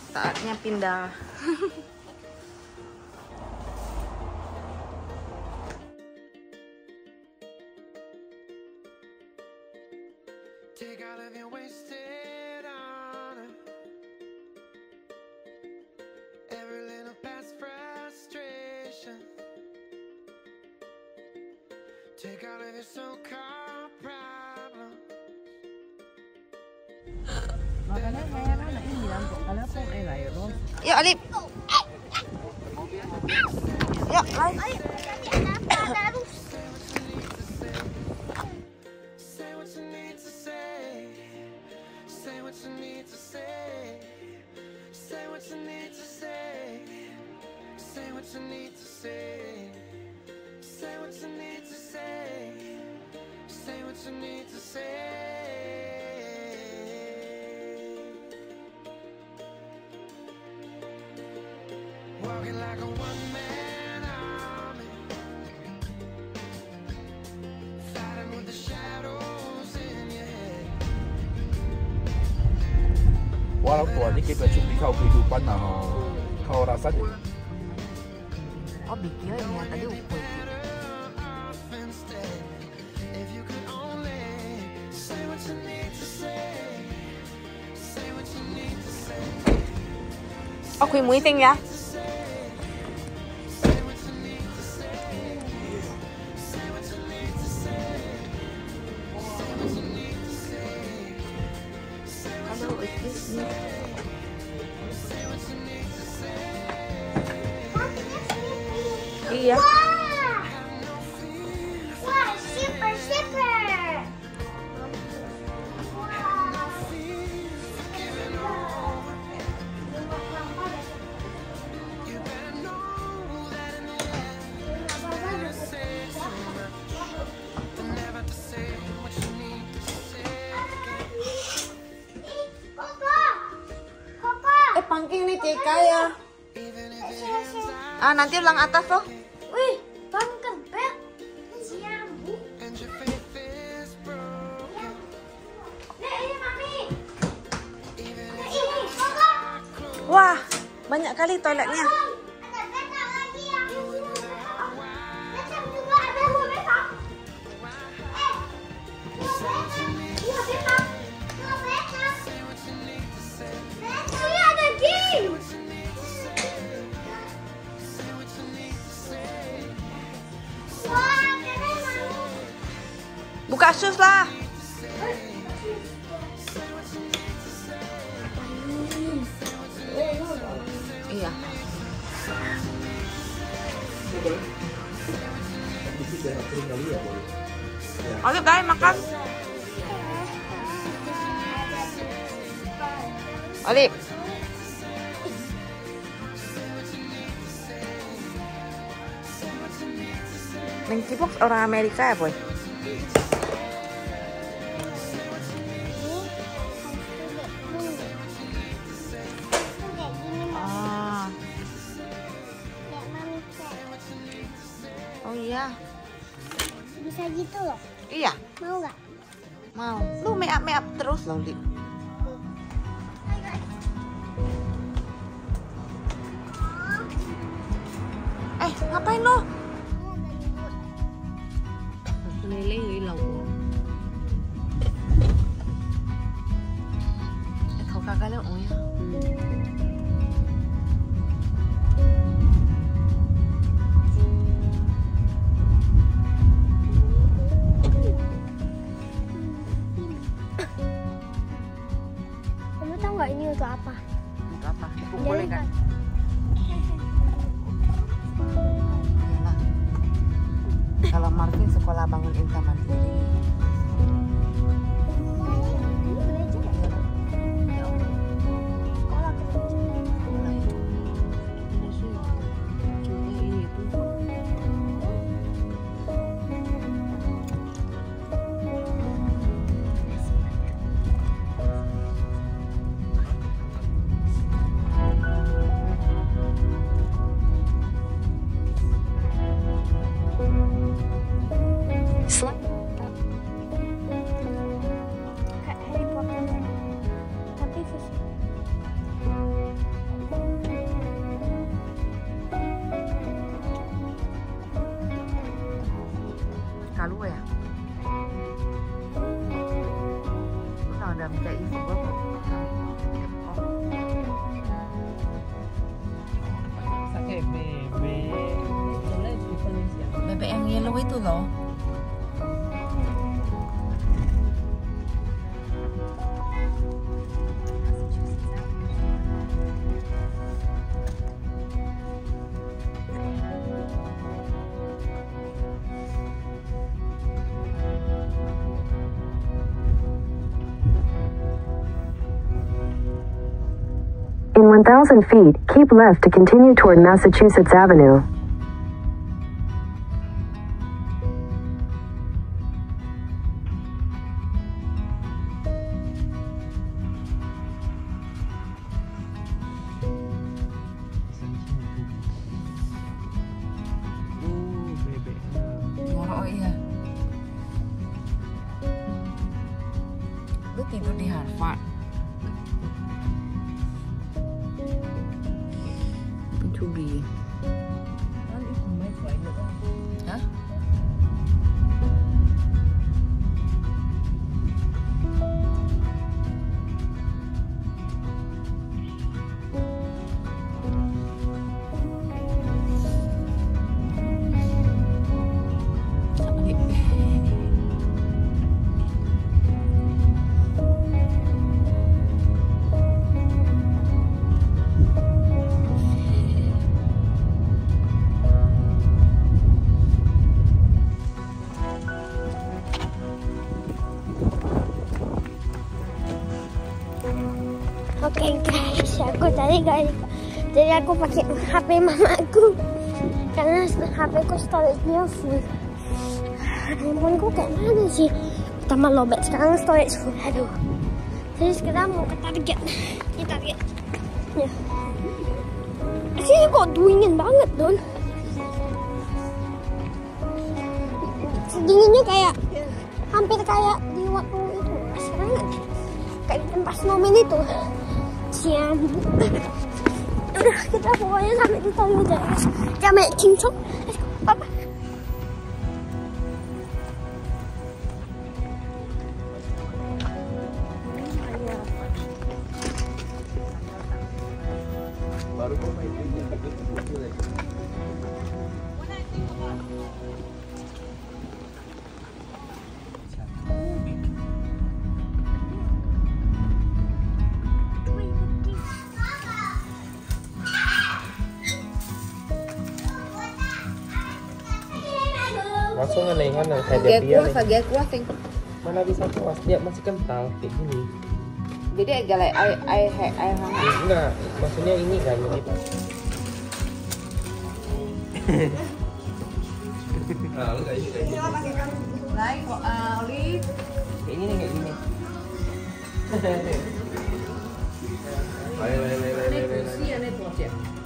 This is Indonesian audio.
Saatnya pindah. Yuk Alip. Yuk lari. Wow, tuầnนี้基本出面靠佢條賓啊，靠垃圾嚟。 Oh, bigyan niya tadi ukoy. Ako'y muiting ya. Iya. Wah, super. Pangking nih Cika ya. Ah, nanti ulang atas loh. Wih, bang kempel. Siang, Bu. Nih, ini Mami. Nih, ini, Koko. Wah, banyak kali toiletnya. Ada betak lagi yang betak juga ada dua betak. Dua betak. Ini ada game. Wah, keren Mami. Buka sus lah. Iya. Oke guys, makan. Olip. Monkey Box orang Amerika ya, Boy? Ah. Oh iya. Bisa gitu loh. Iya. Mau nggak? Mau. Lu make up terus loh, Lip. Ngapain lo? Lele gửi lầu. Thầu kakak leo oi. Kamu tahu nggak ini untuk apa? Untuk apa? Boleh kan? Kalau Marvin sekolah bangun Intan Mandiri. yellow itu loh. In 1,000 feet, keep left to continue toward Massachusetts Avenue. Oh iya. Lu tidur di Harvard. Pintubi. Hah? Oke guys, aku tadi guys, jadi aku pakai HP mamaku karena HP ku storage-nya full. Handphoneku kayak mana sih? Pertama lowbat, sekarang storage full. Aduh. Jadi sekarang mau ke Target. Ini Target. Ya. Sini kok dingin banget, Don. Dinginnya kayak hampir kayak di waktu itu. Sekarang kayak di tempat snowman itu. Siang. Udah kita pokoknya sampai di toilet guys. Jangan cincong. Papa. Baru kau main ini betul. Langsung ngelengan kayak dia. Agak kuah, Ting. Mana bisa puas, dia masih kental kayak gini. Jadi agak like air hangat. Enggak, maksudnya ini kan ini Pak. Nah, lu kayak ini. Like Oli. Kayak gini kayak gini. Lai. Ini kursi aneh tuh ya.